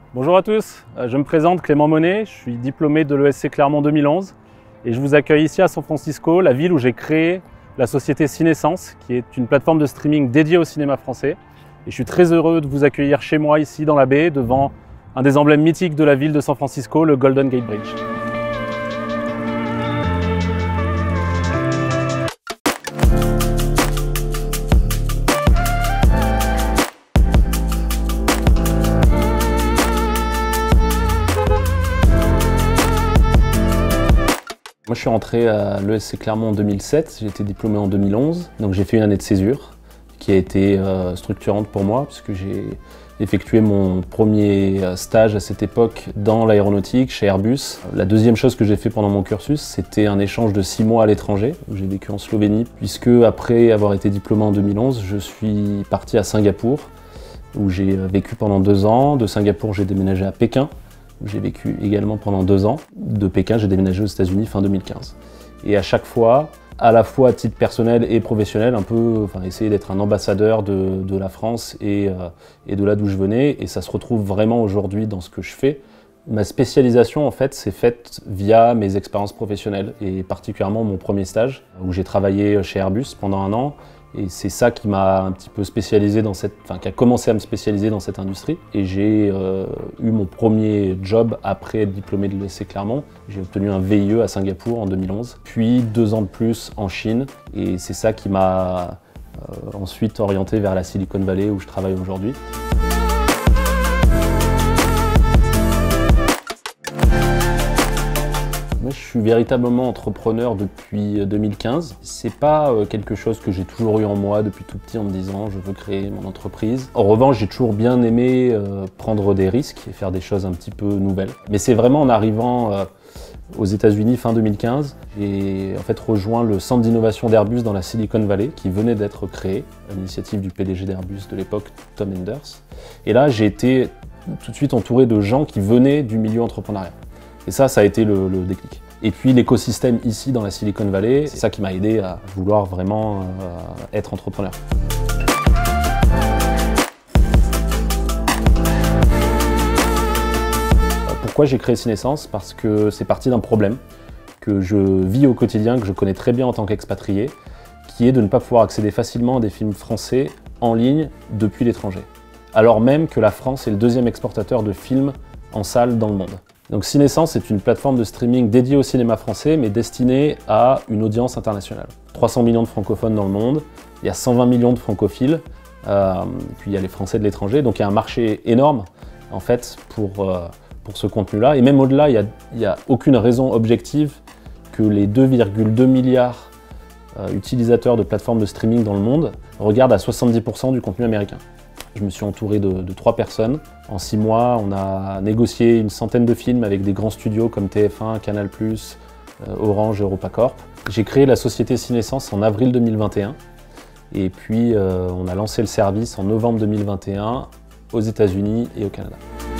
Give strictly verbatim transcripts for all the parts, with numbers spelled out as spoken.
Bonjour à tous, je me présente Clément Monet, je suis diplômé de l'E S C Clermont deux mille onze et je vous accueille ici à San Francisco, la ville où j'ai créé la société Cinescence, qui est une plateforme de streaming dédiée au cinéma français. Et je suis très heureux de vous accueillir chez moi ici dans la baie, devant un des emblèmes mythiques de la ville de San Francisco, le Golden Gate Bridge. Moi, je suis rentré à l'E S C Clermont en deux mille sept, j'ai été diplômé en deux mille onze, donc j'ai fait une année de césure qui a été euh, structurante pour moi puisque j'ai effectué mon premier stage à cette époque dans l'aéronautique chez Airbus. La deuxième chose que j'ai fait pendant mon cursus, c'était un échange de six mois à l'étranger où j'ai vécu en Slovénie, puisque après avoir été diplômé en deux mille onze, je suis parti à Singapour où j'ai vécu pendant deux ans. De Singapour, j'ai déménagé à Pékin, où j'ai vécu également pendant deux ans. De Pékin, j'ai déménagé aux États-Unis fin deux mille quinze. Et à chaque fois, à la fois à titre personnel et professionnel, un peu enfin, essayer d'être un ambassadeur de, de la France et, euh, et de là d'où je venais. Et ça se retrouve vraiment aujourd'hui dans ce que je fais. Ma spécialisation, en fait, s'est faite via mes expériences professionnelles et particulièrement mon premier stage où j'ai travaillé chez Airbus pendant un an. Et c'est ça qui m'a un petit peu spécialisé dans cette, enfin qui a commencé à me spécialiser dans cette industrie. Et j'ai euh, eu mon premier job après être diplômé de l'E S C Clermont. J'ai obtenu un V I E à Singapour en deux mille onze, puis deux ans de plus en Chine. Et c'est ça qui m'a euh, ensuite orienté vers la Silicon Valley où je travaille aujourd'hui. Moi, je suis véritablement entrepreneur depuis deux mille quinze. C'est pas quelque chose que j'ai toujours eu en moi depuis tout petit en me disant je veux créer mon entreprise. En revanche, j'ai toujours bien aimé euh, prendre des risques et faire des choses un petit peu nouvelles. Mais c'est vraiment en arrivant euh, aux États-Unis fin deux mille quinze, j'ai en fait rejoint le centre d'innovation d'Airbus dans la Silicon Valley qui venait d'être créé à l'initiative du P D G d'Airbus de l'époque, Tom Enders. Et là, j'ai été tout de suite entouré de gens qui venaient du milieu entrepreneurial. Et ça, ça a été le, le déclic. Et puis l'écosystème ici dans la Silicon Valley, c'est ça qui m'a aidé à vouloir vraiment euh, être entrepreneur. Pourquoi j'ai créé Cinescence? Parce que c'est parti d'un problème que je vis au quotidien, que je connais très bien en tant qu'expatrié, qui est de ne pas pouvoir accéder facilement à des films français en ligne depuis l'étranger. Alors même que la France est le deuxième exportateur de films en salle dans le monde. Donc Cinescence est une plateforme de streaming dédiée au cinéma français, mais destinée à une audience internationale. trois cents millions de francophones dans le monde, il y a cent vingt millions de francophiles, euh, puis il y a les Français de l'étranger, donc il y a un marché énorme en fait pour, euh, pour ce contenu-là. Et même au-delà, il n'y a, a aucune raison objective que les deux virgule deux milliards euh, utilisateurs de plateformes de streaming dans le monde regardent à soixante-dix pour cent du contenu américain. Je me suis entouré de, de trois personnes. En six mois, on a négocié une centaine de films avec des grands studios comme T F un, Canal plus, euh, Orange et EuropaCorp. J'ai créé la société Cinescence en avril deux mille vingt et un. Et puis, euh, on a lancé le service en novembre deux mille vingt et un aux États-Unis et au Canada.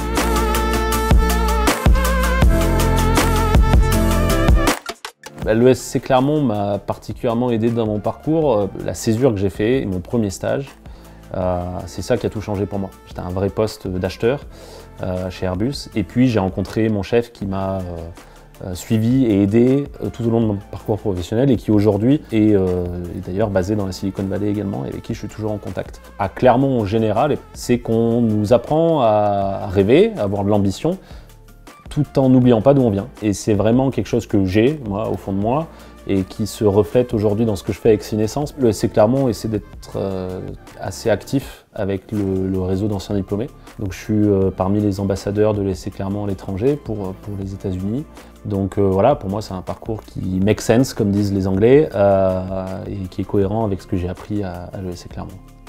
L'E S C Clermont m'a particulièrement aidé dans mon parcours. La césure que j'ai fait, mon premier stage, Euh, c'est ça qui a tout changé pour moi. J'étais un vrai poste d'acheteur euh, chez Airbus et puis j'ai rencontré mon chef qui m'a euh, euh, suivi et aidé euh, tout au long de mon parcours professionnel et qui aujourd'hui est, euh, est d'ailleurs basé dans la Silicon Valley également et avec qui je suis toujours en contact. À Clermont en général, c'est qu'on nous apprend à rêver, à avoir de l'ambition tout en n'oubliant pas d'où on vient. Et c'est vraiment quelque chose que j'ai, moi, au fond de moi, et qui se reflète aujourd'hui dans ce que je fais avec Cinescence. Le S C Clermont essaie d'être euh, assez actif avec le, le réseau d'anciens diplômés. Donc je suis euh, parmi les ambassadeurs de l'E S C Clermont à l'étranger pour, pour les États-Unis. Donc euh, voilà, pour moi c'est un parcours qui make sense, comme disent les Anglais, euh, et qui est cohérent avec ce que j'ai appris à, à l'E S C Clermont.